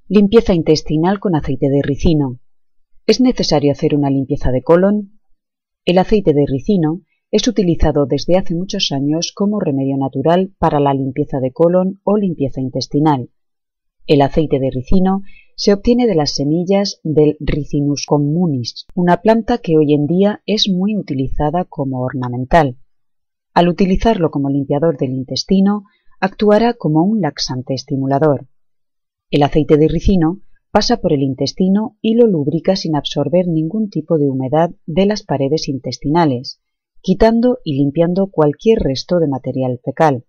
Limpieza intestinal con aceite de ricino. ¿Es necesario hacer una limpieza de colon? El aceite de ricino es utilizado desde hace muchos años como remedio natural para la limpieza de colon o limpieza intestinal. El aceite de ricino se obtiene de las semillas del Ricinus communis, una planta que hoy en día es muy utilizada como ornamental. Al utilizarlo como limpiador del intestino, actuará como un laxante estimulador. El aceite de ricino pasa por el intestino y lo lubrica sin absorber ningún tipo de humedad de las paredes intestinales, quitando y limpiando cualquier resto de material fecal.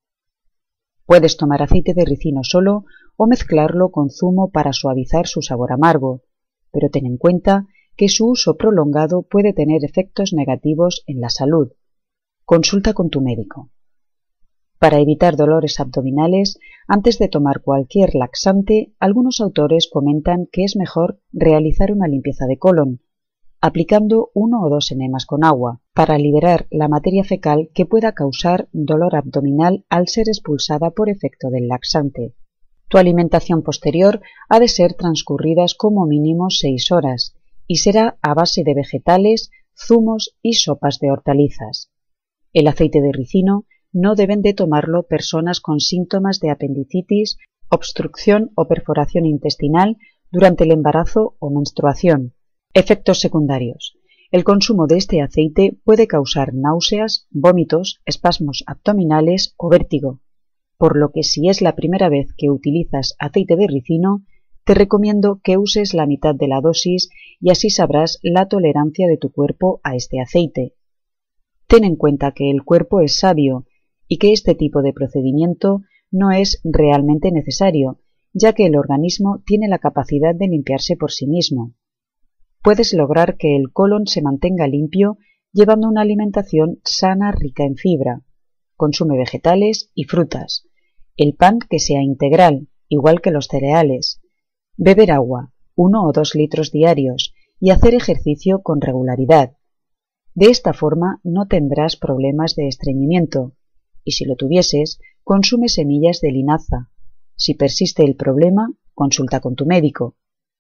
Puedes tomar aceite de ricino solo o mezclarlo con zumo para suavizar su sabor amargo, pero ten en cuenta que su uso prolongado puede tener efectos negativos en la salud. Consulta con tu médico. Para evitar dolores abdominales, antes de tomar cualquier laxante, algunos autores comentan que es mejor realizar una limpieza de colon, aplicando 1 o 2 enemas con agua, para liberar la materia fecal que pueda causar dolor abdominal al ser expulsada por efecto del laxante. Tu alimentación posterior ha de ser transcurridas como mínimo 6 horas y será a base de vegetales, zumos y sopas de hortalizas. El aceite de ricino no deben de tomarlo personas con síntomas de apendicitis, obstrucción o perforación intestinal durante el embarazo o menstruación. Efectos secundarios. El consumo de este aceite puede causar náuseas, vómitos, espasmos abdominales o vértigo, por lo que si es la primera vez que utilizas aceite de ricino, te recomiendo que uses la mitad de la dosis y así sabrás la tolerancia de tu cuerpo a este aceite. Ten en cuenta que el cuerpo es sabio y que este tipo de procedimiento no es realmente necesario, ya que el organismo tiene la capacidad de limpiarse por sí mismo. Puedes lograr que el colon se mantenga limpio llevando una alimentación sana rica en fibra. Consume vegetales y frutas. El pan que sea integral, igual que los cereales. Beber agua, 1 o 2 litros diarios, y hacer ejercicio con regularidad. De esta forma no tendrás problemas de estreñimiento, y si lo tuvieses, consume semillas de linaza. Si persiste el problema, consulta con tu médico.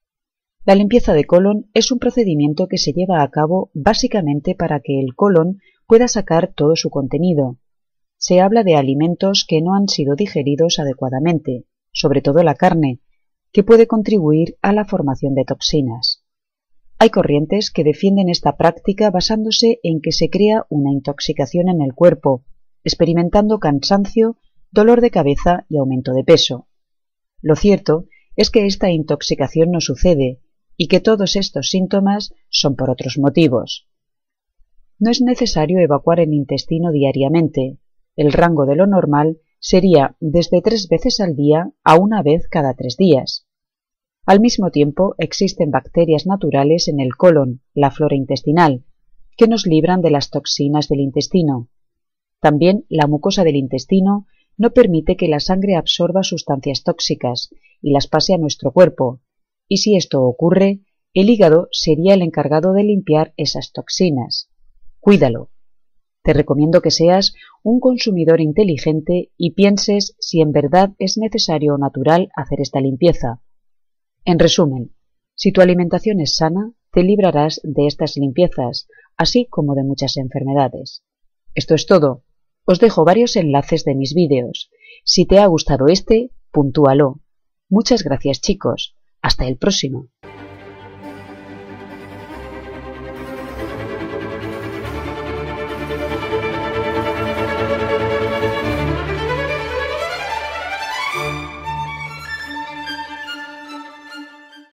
La limpieza de colon es un procedimiento que se lleva a cabo básicamente para que el colon pueda sacar todo su contenido. Se habla de alimentos que no han sido digeridos adecuadamente, sobre todo la carne, que puede contribuir a la formación de toxinas. Hay corrientes que defienden esta práctica basándose en que se crea una intoxicación en el cuerpo, experimentando cansancio, dolor de cabeza y aumento de peso. Lo cierto es que esta intoxicación no sucede y que todos estos síntomas son por otros motivos. No es necesario evacuar el intestino diariamente. El rango de lo normal sería desde 3 veces al día a 1 vez cada 3 días. Al mismo tiempo, existen bacterias naturales en el colon, la flora intestinal, que nos libran de las toxinas del intestino. También la mucosa del intestino no permite que la sangre absorba sustancias tóxicas y las pase a nuestro cuerpo, y si esto ocurre, el hígado sería el encargado de limpiar esas toxinas. Cuídalo. Te recomiendo que seas un consumidor inteligente y pienses si en verdad es necesario o natural hacer esta limpieza. En resumen, si tu alimentación es sana, te librarás de estas limpiezas, así como de muchas enfermedades. Esto es todo. Os dejo varios enlaces de mis vídeos. Si te ha gustado este, puntúalo. Muchas gracias, chicos. Hasta el próximo.